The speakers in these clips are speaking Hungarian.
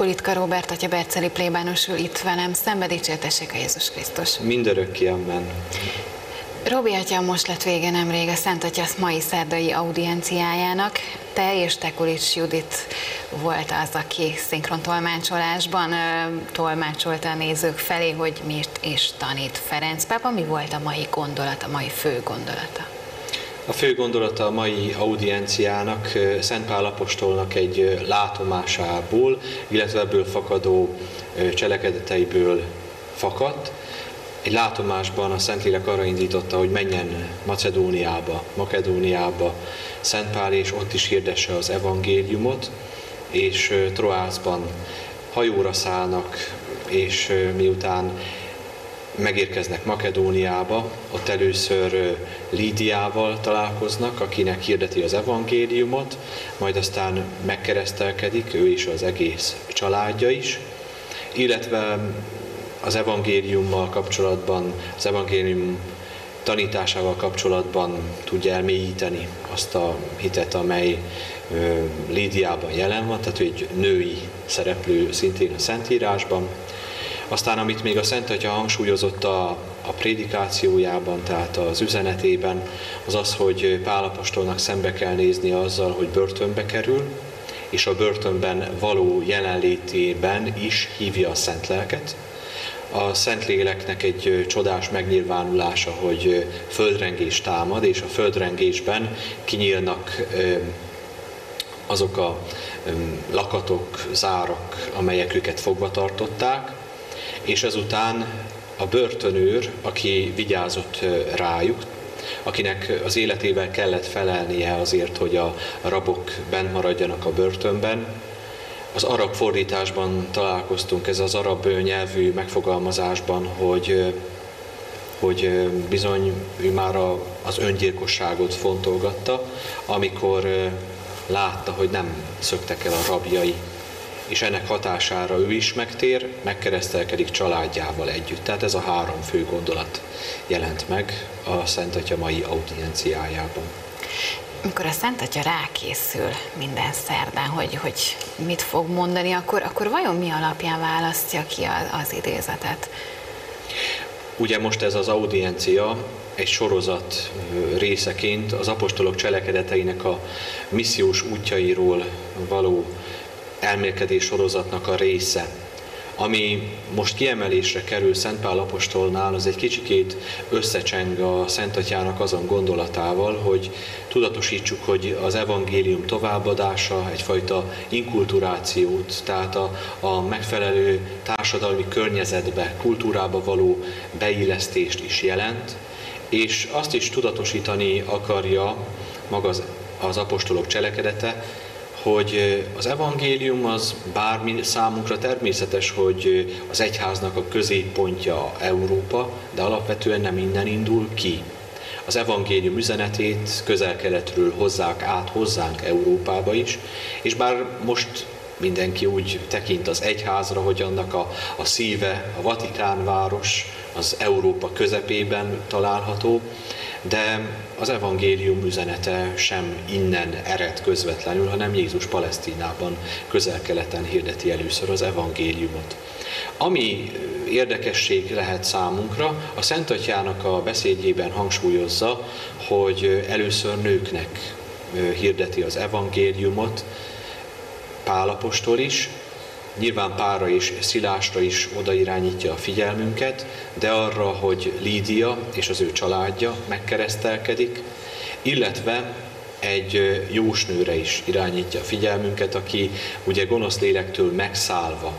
Hulitka Róbert, atya berceli plébános ül itt velem szembe, dicsértessék a Jézus Krisztus. Mindörökké, amen. Robi atya, most lett vége nemrég a Szent Atya mai szerdai audienciájának. Te és Tekulics Judit volt az, aki szinkron tolmácsolásban tolmácsolta a nézők felé, hogy miért is tanít Ferenc pápa. Mi volt a mai gondolata, a mai fő gondolata? A fő gondolata a mai audienciának Szent Pál apostolnak egy látomásából, illetve ebből fakadó cselekedeteiből fakadt. Egy látomásban a Szentlélek arra indította, hogy menjen Makedóniába Szent Pál, és ott is hirdesse az evangéliumot, és Troászban hajóra szállnak, és miután megérkeznek Makedóniába, ott először Lídiával találkoznak, akinek hirdeti az evangéliumot, majd aztán megkeresztelkedik, ő is, az egész családja is, illetve az evangéliummal kapcsolatban, az evangélium tanításával kapcsolatban tudja elmélyíteni azt a hitet, amely Lídiában jelen van, tehát egy női szereplő szintén a Szentírásban. Aztán, amit még a Szent Atya hangsúlyozott a prédikációjában, tehát az üzenetében, az az, hogy Pál apostolnak szembe kell nézni azzal, hogy börtönbe kerül, és a börtönben való jelenlétében is hívja a Szent Lelket. A Szentléleknek egy csodás megnyilvánulása, hogy földrengés támad, és a földrengésben kinyílnak azok a lakatok, zárak, amelyek őket fogva tartották, és ezután a börtönőr, aki vigyázott rájuk, akinek az életével kellett felelnie azért, hogy a rabok bent maradjanak a börtönben. Az arab fordításban találkoztunk, ez az arab nyelvű megfogalmazásban, hogy bizony ő már az öngyilkosságot fontolgatta, amikor látta, hogy nem szöktek el a rabjai, és ennek hatására ő is megtér, megkeresztelkedik családjával együtt. Tehát ez a három fő gondolat jelent meg a Szent Atya mai audienciájában. Amikor a Szent Atya rákészül minden szerdán, hogy mit fog mondani, akkor vajon mi alapján választja ki az idézetet? Ugye most ez az audiencia egy sorozat részeként az apostolok cselekedeteinek a missziós útjairól való elmélkedés sorozatnak a része. Ami most kiemelésre kerül Szent Pál apostolnál, az egy kicsikét összecseng a Szent Atyának azon gondolatával, hogy tudatosítsuk, hogy az evangélium továbbadása egyfajta inkulturációt, tehát a megfelelő társadalmi környezetbe, kultúrába való beillesztést is jelent, és azt is tudatosítani akarja maga az apostolok cselekedete, hogy az evangélium az bármi számunkra természetes, hogy az egyháznak a középpontja Európa, de alapvetően nem innen indul ki. Az evangélium üzenetét közel-keletről hozzák át hozzánk Európába is, és bár most mindenki úgy tekint az egyházra, hogy annak a szíve, a Vatikánváros, az Európa közepében található, de az evangélium üzenete sem innen ered közvetlenül, hanem Jézus Palesztinában, közel-keleten hirdeti először az evangéliumot. Ami érdekesség lehet számunkra, a Szent Atyának a beszédjében hangsúlyozza, hogy először nőknek hirdeti az evangéliumot, Pál apostol is, nyilván Pálra és Szilásra is odairányítja a figyelmünket, de arra, hogy Lídia és az ő családja megkeresztelkedik, illetve egy jósnőre is irányítja a figyelmünket, aki ugye gonosz lélektől megszállva,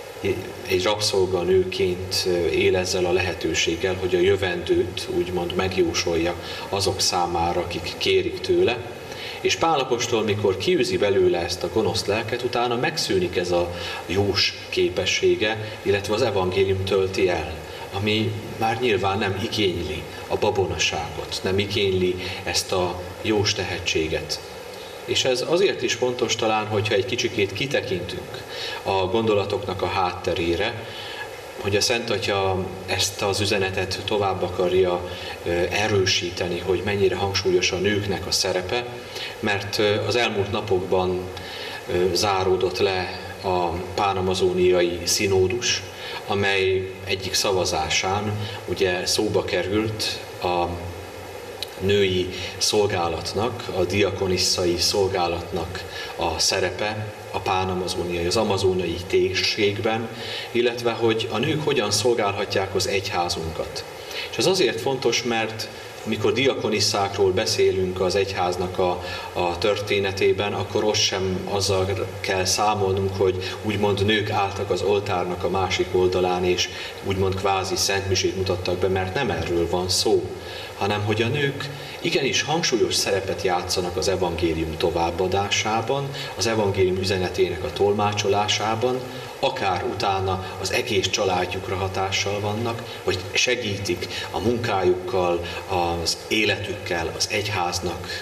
egy rabszolganőként él ezzel a lehetőséggel, hogy a jövendőt úgymond megjósolja azok számára, akik kérik tőle. És Pál apostol, mikor kiűzi belőle ezt a gonosz lelket, utána megszűnik ez a jós képessége, illetve az evangélium tölti el, ami már nyilván nem igényli a babonaságot, nem igényli ezt a jós tehetséget. És ez azért is fontos talán, hogyha egy kicsikét kitekintünk a gondolatoknak a hátterére, hogy a Szent Atya ezt az üzenetet tovább akarja erősíteni, hogy mennyire hangsúlyos a nőknek a szerepe, mert az elmúlt napokban záródott le a pánamazóniai szinódus, amely egyik szavazásán ugye szóba került a női szolgálatnak, a diakonisszai szolgálatnak a szerepe a pánamazóniai, az amazóniai térségben, illetve hogy a nők hogyan szolgálhatják az egyházunkat. És ez azért fontos, mert amikor diakonisszákról beszélünk az egyháznak a történetében, akkor ott sem azzal kell számolnunk, hogy úgymond nők álltak az oltárnak a másik oldalán, és úgymond kvázi szentmisét mutattak be, mert nem erről van szó, hanem hogy a nők igenis hangsúlyos szerepet játszanak az evangélium továbbadásában, az evangélium üzenetének a tolmácsolásában, akár utána az egész családjukra hatással vannak, vagy segítik a munkájukkal, az életükkel az egyháznak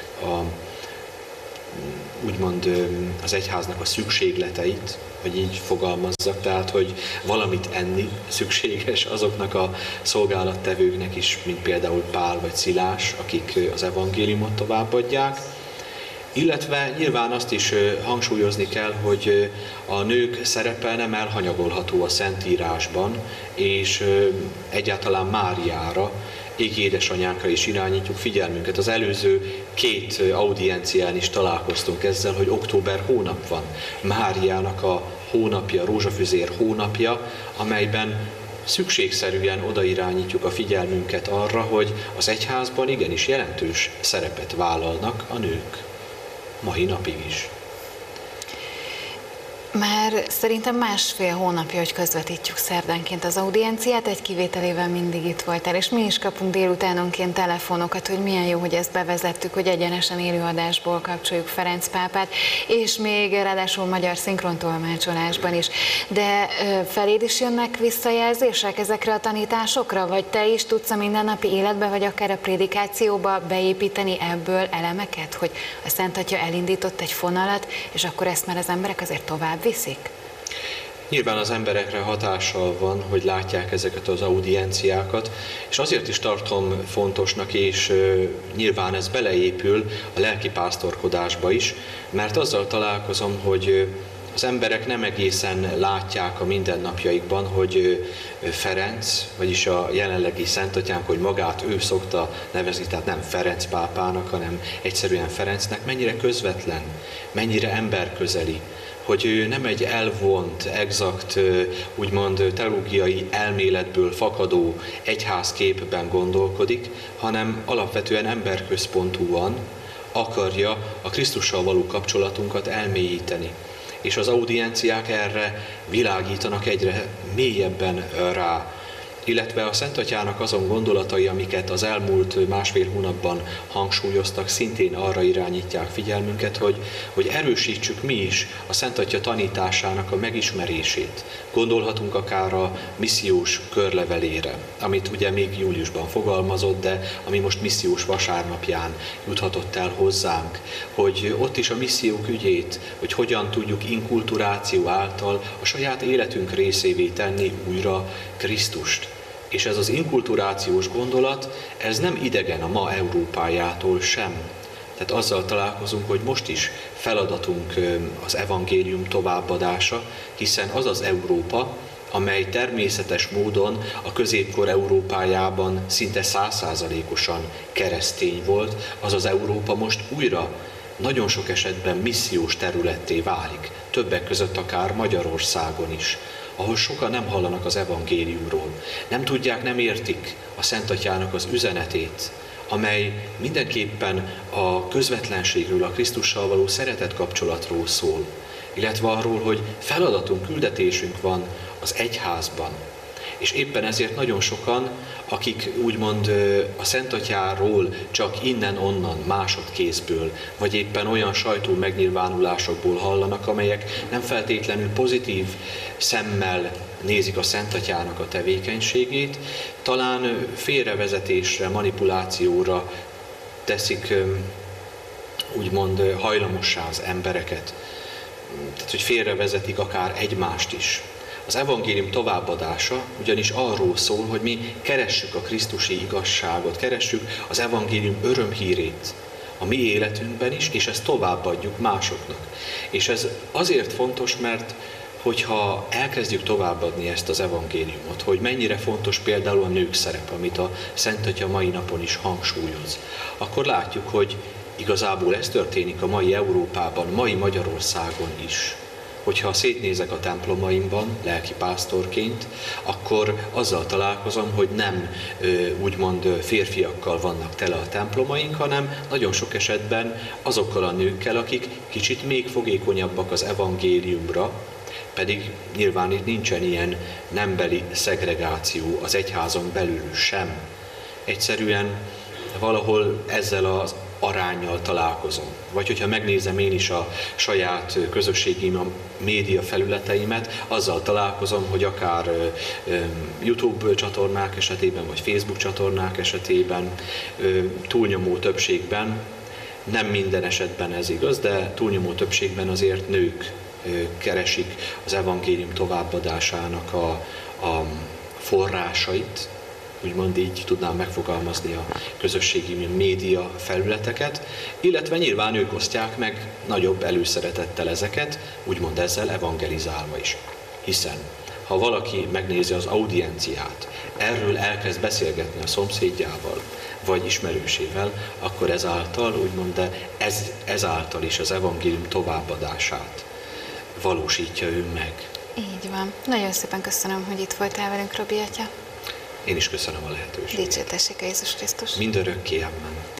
úgymond az egyháznak a szükségleteit, hogy így fogalmazzak, tehát, hogy valamit enni szükséges azoknak a szolgálattevőknek is, mint például Pál vagy Szilás, akik az evangéliumot továbbadják. Illetve nyilván azt is hangsúlyozni kell, hogy a nők szerepe nem elhanyagolható a Szentírásban, és egyáltalán Máriára, égi édesanyánkra is irányítjuk figyelmünket. Az előző 2 audiencián is találkoztunk ezzel, hogy október hónap van. Máriának a hónapja, rózsafüzér hónapja, amelyben szükségszerűen odairányítjuk a figyelmünket arra, hogy az egyházban igenis jelentős szerepet vállalnak a nők. Mai napig is. Már szerintem 1,5 hónapja, hogy közvetítjük szerdánként az audienciát, egy kivételével mindig itt voltál, és mi is kapunk délutánonként telefonokat, hogy milyen jó, hogy ezt bevezettük, hogy egyenesen élőadásból kapcsoljuk Ferenc pápát, és még ráadásul magyar szinkrontolmácsolásban is. De feléd is jönnek visszajelzések ezekre a tanításokra, vagy te is tudsz a mindennapi életbe, vagy akár a prédikációba beépíteni ebből elemeket, hogy a Szent Atya elindított egy fonalat, és akkor ezt már az emberek azért tovább viszik? Nyilván az emberekre hatással van, hogy látják ezeket az audienciákat, és azért is tartom fontosnak, és nyilván ez beleépül a lelkipásztorkodásba is, mert azzal találkozom, hogy az emberek nem egészen látják a mindennapjaikban, hogy Ferenc, vagyis a jelenlegi Szentatyánk, hogy magát ő szokta nevezni, tehát nem Ferenc pápának, hanem egyszerűen Ferencnek, mennyire közvetlen, mennyire emberközeli, hogy ő nem egy elvont, exakt, úgymond teológiai elméletből fakadó egyházképben gondolkodik, hanem alapvetően emberközpontúan akarja a Krisztussal való kapcsolatunkat elmélyíteni. És az audienciák erre világítanak egyre mélyebben rá. Illetve a Szent Atyának azon gondolatai, amiket az elmúlt 1,5 hónapban hangsúlyoztak, szintén arra irányítják figyelmünket, hogy erősítsük mi is a Szent Atya tanításának a megismerését. Gondolhatunk akár a missziós körlevelére, amit ugye még júliusban fogalmazott, de ami most missziós vasárnapján juthatott el hozzánk, hogy ott is a missziók ügyét, hogy hogyan tudjuk inkulturáció által a saját életünk részévé tenni újra Krisztust. És ez az inkulturációs gondolat, ez nem idegen a ma Európájától sem. Tehát azzal találkozunk, hogy most is feladatunk az evangélium továbbadása, hiszen az az Európa, amely természetes módon a középkor Európájában szinte 100%-osan keresztény volt, az az Európa most újra nagyon sok esetben missziós területté válik, többek között akár Magyarországon is, ahol sokan nem hallanak az evangéliumról, nem tudják, nem értik a Szent Atyának az üzenetét, amely mindenképpen a közvetlenségről, a Krisztussal való szeretet kapcsolatról szól, illetve arról, hogy feladatunk, küldetésünk van az egyházban. És éppen ezért nagyon sokan, akik úgymond a Szent Atyáról csak innen-onnan, másodkézből, vagy éppen olyan sajtó megnyilvánulásokból hallanak, amelyek nem feltétlenül pozitív szemmel nézik a Szent Atyának a tevékenységét, talán félrevezetésre, manipulációra teszik úgymond hajlamossá az embereket. Tehát, hogy félrevezetik akár egymást is. Az evangélium továbbadása ugyanis arról szól, hogy mi keressük a krisztusi igazságot, keressük az evangélium örömhírét a mi életünkben is, és ezt továbbadjuk másoknak. És ez azért fontos, mert hogyha elkezdjük továbbadni ezt az evangéliumot, hogy mennyire fontos például a nők szerep, amit a Szent Atya mai napon is hangsúlyoz, akkor látjuk, hogy igazából ez történik a mai Európában, mai Magyarországon is. Hogyha szétnézek a templomaimban, lelkipásztorként, akkor azzal találkozom, hogy nem úgymond férfiakkal vannak tele a templomaink, hanem nagyon sok esetben azokkal a nőkkel, akik kicsit még fogékonyabbak az evangéliumra, pedig nyilván itt nincsen ilyen nembeli szegregáció az egyházon belül sem. Egyszerűen valahol ezzel az aránnyal találkozom. Vagy hogyha megnézem én is a saját közösségi média felületeimet, azzal találkozom, hogy akár YouTube csatornák esetében, vagy Facebook csatornák esetében, túlnyomó többségben, nem minden esetben ez igaz, de túlnyomó többségben azért nők keresik az evangélium továbbadásának a forrásait, úgymond így tudnám megfogalmazni a közösségi média felületeket, illetve nyilván ők osztják meg nagyobb előszeretettel ezeket, úgymond ezzel evangelizálva is. Hiszen ha valaki megnézi az audienciát, erről elkezd beszélgetni a szomszédjával, vagy ismerősével, akkor ezáltal, úgymond, de ezáltal is az evangélium továbbadását valósítja ő meg. Így van. Nagyon szépen köszönöm, hogy itt voltál velünk, Robi atya. Én is köszönöm a lehetőséget. Dicsértessék a Jézus Krisztus. Mindörökké, amen.